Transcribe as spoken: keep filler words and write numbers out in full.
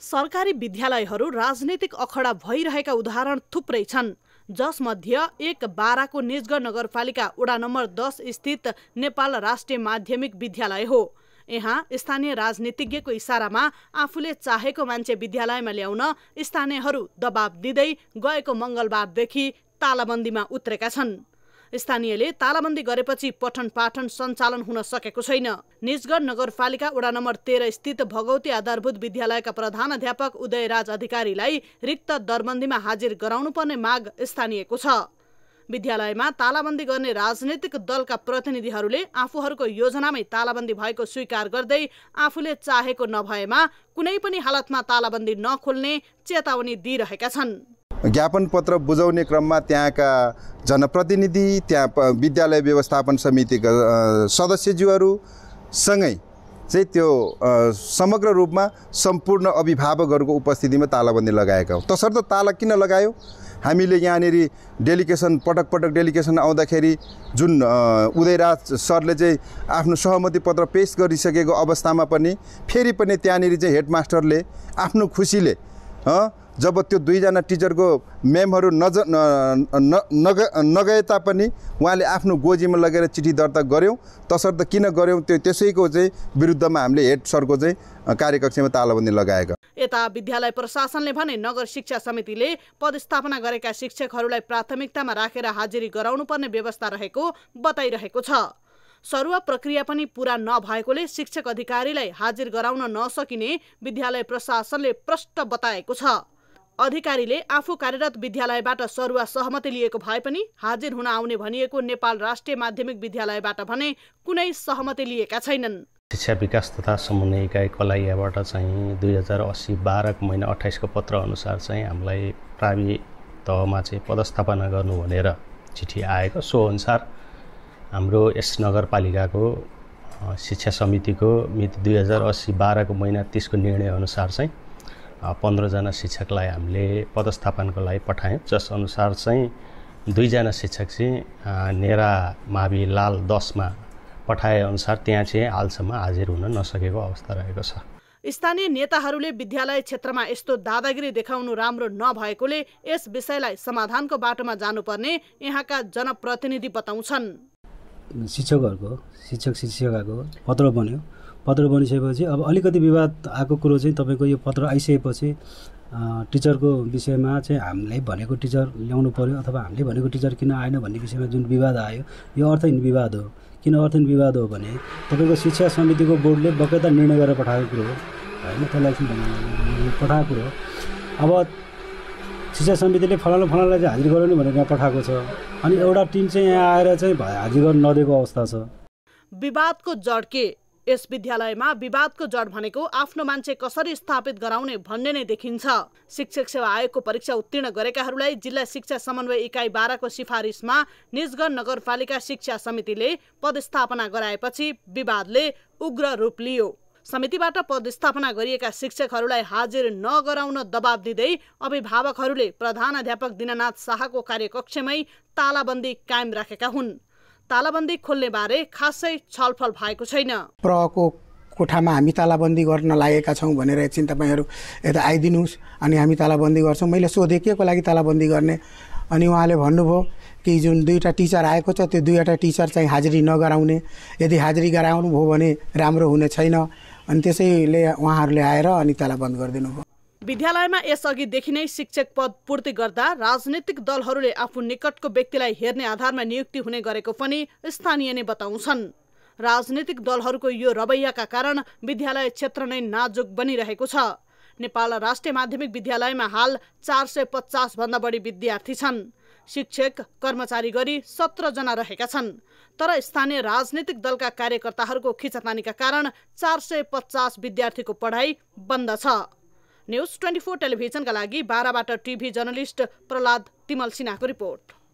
सरकारी विद्यालयहरू राजनीतिक अखडा भइरहेका उदाहरण थुप्रै छन्, जसमध्ये एक बाराको निजगढ नगरपालिका वडा नम्बर दस स्थित नेपाल राष्ट्रिय माध्यमिक विद्यालय हो। यहाँ स्थानीय राजनीतिज्ञको इसारामा आफूले चाहेको मान्छे विद्यालयमा ल्याउन स्थानीयहरू दबाब दिँदै गएको मङ्गलबारदेखि तालाबन्दीमा उत्रेका छन्। स्थानीयले तालाबन्दी गरेपछि पठन पाठन सञ्चालन हुन सकेको छैन। निजगढ नगरपालिका वडा नम्बर तेह्र स्थित भगवती आधारभूत विद्यालयका प्रधानाध्यापक उदयराज अधिकारीलाई रिक्त दरबन्दीमा हाजिर गराउनुपर्ने माग स्थानीयको छ। विद्यालयमा तालाबन्दी गर्ने राजनैतिक दलका प्रतिनिधिहरूले आफूहरूको योजनामै तालाबन्दी भएको स्वीकार गर्दै आफूले चाहेको नभएमा कुनै पनि हालतमा तालाबन्दी नखोल्ने चेतावनी दिइरहेका छन्। ज्ञापन पत्र बुझाउने क्रममा त्यहाँका जनप्रतिनिधि, त्यहाँ विद्यालय व्यवस्थापन समितिका सदस्यज्यूहरू सँगै चाहिँ त्यो समग्र रूपमा सम्पूर्ण अभिभावकहरूको उपस्थितिमा तालाबन्दी लगाएका हो। तसर्थ ताला किन लगायो? हामीले यहाँनिर डेलिगेसन पटक पटक डेलिगेसन आउँदाखेरि जुन उदयराज सरले चाहिँ आफ्नो सहमति पत्र पेश गरिसकेको अवस्थामा पनि फेरि पनि त्यहाँनिर चाहिँ हेडमास्टरले आफ्नो खुसीले जब त्यो दुईजना टिचरको मेमहरू नज नग नगए तापनि उहाँले आफ्नो गोजीमा लगेर चिठी दर्ता गऱ्यौँ। तसर्थ किन गऱ्यौँ त्यो त्यसैको चाहिँ विरुद्धमा हामीले हेड सरको चाहिँ कार्यकक्षमा तालाबन्दी लगाएका। यता विद्यालय प्रशासनले भने नगर शिक्षा समितिले पदस्थापना गरेका शिक्षकहरूलाई प्राथमिकतामा राखेर हाजिरी गराउनुपर्ने व्यवस्था रहेको बताइरहेको छ। सरुवा प्रक्रिया पनि पूरा नभएकोले शिक्षक अधिकारीलाई हाजिर गराउन नसकिने विद्यालय प्रशासनले प्रष्ट बताएको छ। अधिकारीले आफू कार्यरत विद्यालयबाट सरुवा सहमति लिएको भए पनि हाजिर हुन आउने भनिएको नेपाल राष्ट्रिय माध्यमिक विद्यालयबाट भने कुनै सहमति लिएका छैनन्। शिक्षा विकास तथा समन्वय इकाइ कलाइयाबाट चाहिँ दुई हजार अस्सी बाह्रको महिना अठाइसको पत्र अनुसार चाहिँ हामीलाई प्रावि तहमा चाहिँ पदस्थापना गर्नु भनेर चिठी आएको। सो अनुसार हाम्रो यस नगरपालिकाको शिक्षा समितिको मिति दुई हजार अस्सी बाह्रको महिना तिसको निर्णय अनुसार चाहिँ पन्ध्रजना शिक्षकलाई हामीले पदस्थापनको लागि पठायौँ, जस अनुसार चाहिँ दुईजना शिक्षक चाहिँ नेरा मावि लाल दसमा पठाए अनुसार त्यहाँ चाहिँ हालसम्म हाजिर हुन नसकेको अवस्था रहेको छ। स्थानीय नेताहरूले विद्यालय क्षेत्रमा यस्तो दादागिरी देखाउनु राम्रो नभएकोले यस विषयलाई समाधानको बाटोमा जानुपर्ने यहाँका जनप्रतिनिधि बताउँछन्। शिक्षकहरूको शिक्षक शिक्षिकाको पत्र बन्यो, पत्र बनिसकेपछि अब अलिकति विवाद आएको कुरो चाहिँ तपाईँको यो पत्र आइसकेपछि टिचरको विषयमा चाहिँ हामीले भनेको टिचर ल्याउनु पर्यो अथवा हामीले भनेको टिचर किन आएन भन्ने विषयमा जुन विवाद आयो यो अर्थहीन विवाद हो। किन अर्थहीन विवाद हो भने तपाईँको शिक्षा समितिको बोर्डले बकाइदा निर्णय गरेर पठाएको कुरो हो होइन, त्यसलाई पठाएको कुरो। अब शिक्षा समितिले फलानु फलानुलाई चाहिँ हाजिर गराउनु भनेर यहाँ पठाएको छ, अनि एउटा टिम चाहिँ यहाँ आएर चाहिँ हाजिर गर्न नदिएको अवस्था छ। विवादको जड के? यस विद्यालयमा विवादको जड भनेको आफ्नो मान्छे कसरी स्थापित गराउने भन्ने नै देखिन्छ। शिक्षक सेवा आयोगको परीक्षा उत्तीर्ण गरेकाहरूलाई जिल्ला शिक्षा समन्वय इकाइ बाह्रको सिफारिसमा निजगढ नगरपालिका शिक्षा समितिले पदस्थापना गराएपछि विवादले उग्र रूप लियो। समितिबाट पदस्थापना गरिएका शिक्षकहरूलाई हाजिर नगराउन दबाब दिँदै अभिभावकहरूले प्रधानाध्यापक दिनानाथ शाहको कार्यकक्षमै तालाबन्दी कायम राखेका हुन्। तालाबन्दी खोल्ने बारे खासै छलफल भएको छैन। प्रहको कोठामा हामी तालाबन्दी गर्न लागेका छौँ भनेर एकछिन तपाईँहरू यता आइदिनुहोस् अनि हामी तालाबन्दी गर्छौँ। मैले सोधेँ के को लागि तालाबन्दी गर्ने, अनि उहाँले भन्नुभयो कि जुन दुईवटा टिचर आएको छ त्यो दुईवटा टिचर चाहिँ हाजिरी नगराउने, यदि हाजिरी गराउनु भयो भने राम्रो हुने छैन, अनि त्यसैले उहाँहरूले आएर अनि तालाबन्द गरिदिनु भयो। विद्यालयमा यसअघिदेखि नै शिक्षक पद पूर्ति गर्दा राजनीतिक दलहरूले आफू निकटको व्यक्तिलाई हेर्ने आधारमा नियुक्ति हुने गरेको पनि स्थानीय नै बताउँछन्। राजनीतिक दलहरूको यो रवैयाका कारण विद्यालय क्षेत्र नै नाजुक बनिरहेको छ। नेपाल राष्ट्रिय माध्यमिक विद्यालयमा हाल चार सय पचास भन्दा बढी विद्यार्थी छन्। शिक्षक कर्मचारी गरी सत्र जना रहेका छन्, तर स्थानीय राजनीतिक दलका कार्यकर्ताहरूको खिचातानीका कारण चार सय पचास विद्यार्थीको पढाइ बन्द छ। न्यूज ट्वेन्टी फोर टेलिभिजनका लागि बाह्रबाट टिभी जर्नलिस्ट प्रहलाद तिमल सिन्हाको रिपोर्ट।